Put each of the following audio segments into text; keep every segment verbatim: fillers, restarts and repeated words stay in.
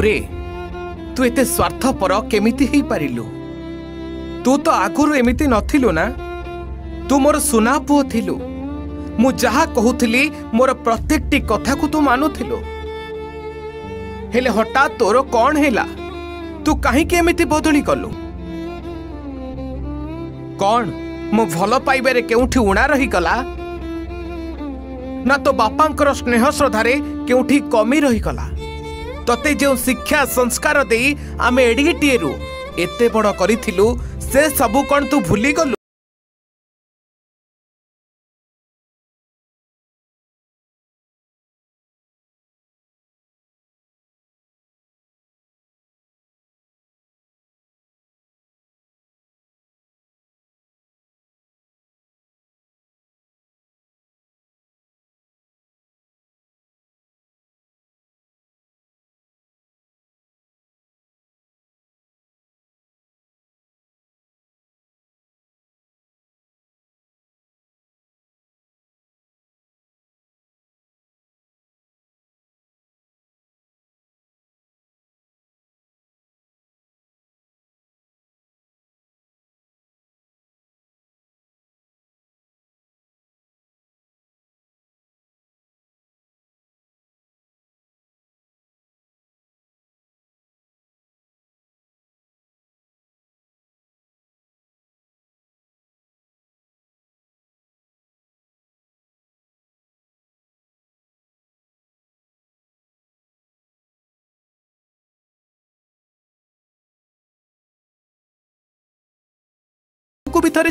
बाबूरे तू एते स्वार्थपर केमिति ही पारिलु? तू तो आगुरु एमिति नथिलु ना। तू मोर सुना पुओ थिलु। मु जहा कहूथिली मोर प्रत्येकटी कथा को तू मानुथिलु। हेले हठात तोर कौन हैला? तू कहीं एमिति बदली कलु? कौन मो भल पाइबारे केउठी उणा रही गला ना तो बापांकर स्नेह श्रद्धारे केउठी कमी रही गला? तते जो शिक्षा संस्कार देई आमे एडिटिएरु एते बड़ करिथिलु से सबु कौन तू भूली गलु? को भितर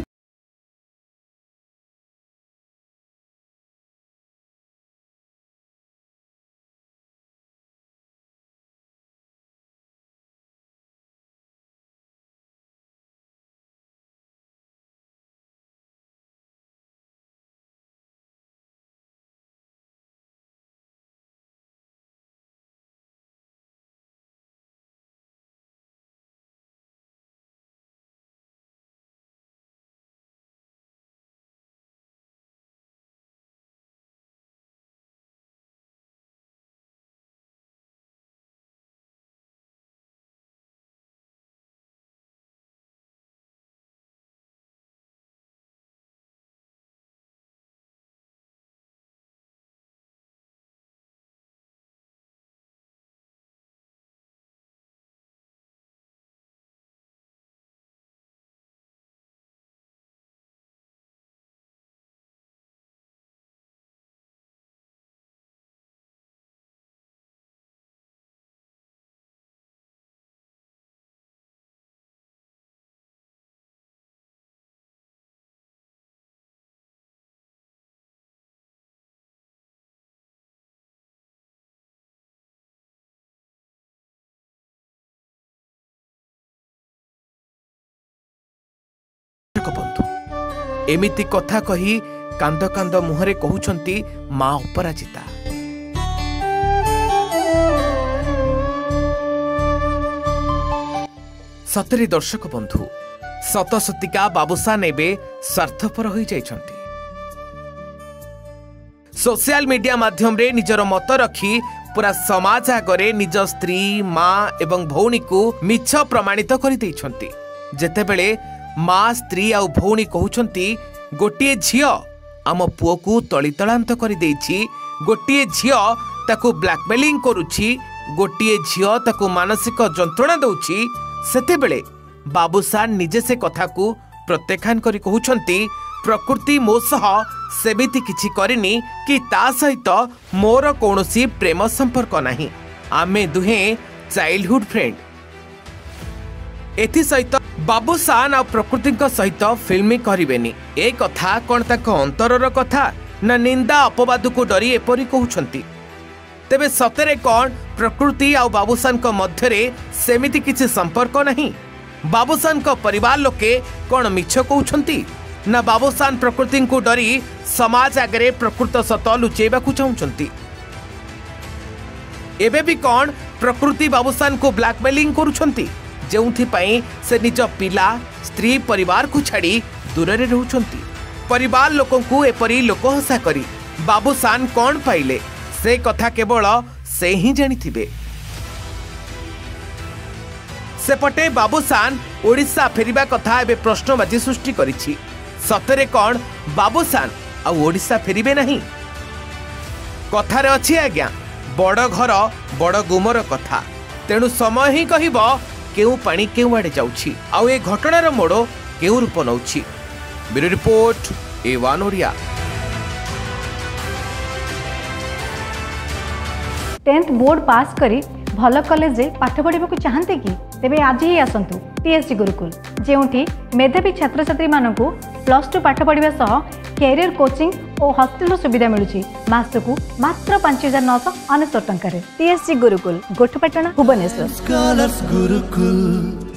बंधु एमिति कथा कही कांद कांद मुहरे कहउछंती मां अपराजिता। सतरी दर्शक बंधु सतसतिका बाबूसान एबे स्वार्थपर होई जाइछंती। सोशल मीडिया माध्यम रे निजर मत रखी पूरा समाज आगरे निज स्त्री मां एवं भौणी को मिछ प्रमाणित करि दैछंती। जेतेबेले माँ स्त्री आउ भौणी कहउछंती गोटिए झियो आम पुओ को तलितलांत करि देछि, गोटिए झियो ताकू ब्लैकमेलिंग करूछि, गोटिए झियो ताकू मानसिक जंत्रणा दउछि। सेतेबेले बाबूसान निजे से कथा को प्रत्याख्यान करि कहउछंती प्रकृति मो सह सेमिति किछि करिनी कि ता सहित मोर कोनोसी प्रेम संपर्क नाही, आमे दुहे चाइल्डहुड फ्रेंड। एथि सहित बाबूसान आ प्रकृति सहित फिल्म करेनि ए कथा कौन तक अंतरर कथा ना निंदा अपवाद को डरी एपरी कहउछंती? तेबे सतरे कौन प्रकृति आ बाबूसान को मध्यरे सेमिति किछि संपर्क नहीं? बाबूसान को परिवार लोके कौन मिछ कहउछंती ना बाबूसान प्रकृति को डरी समाज आगरे प्रकृत सत लुचेबा को चाहुछंती? एबे भी कौन प्रकृति बाबूसान को ब्लैकमेलिंग करूछंती जेउथि से निज पिला स्त्री परिवार को छाड़ी दूर रे रहउछंती? परिवार लोकों को एपरी लोकहसा करी बाबूसान कौन पाइले से कथा केवल से ही जानिथिबे। सेपटे बाबूसान ओडिशा फेरिबा कथा एबे प्रश्नबाजी सृष्टि करिछि। सतरे कौन बाबूसान आ ओडिशा फेरिबे नहीं? कथारे अछि आज्ञा बड़ घर बड़ गुमर कथा, तेणु समय ही कहिबो केउ पानी केउ आडे जाउछि आ ए घटनार मोड़ केउ रूप नउछि। Bureau report A one Odia. Tenth board pass करी भल कॉलेज रे पाठ पढ़ा चाहते कि तेबे आज ही आसतु टीएससी गुरुकुल, जेउठी मेधावी छात्र छात्री मानकु प्लस टू पाठ पढ़ा सह कैरियर कोचिंग और हॉस्टल सुविधा मिलुची मासकु मात्र पांच हजार नौश अनेशत टंका। टीएससी गुरुकुल गोठपाटना भुवनेश्वर।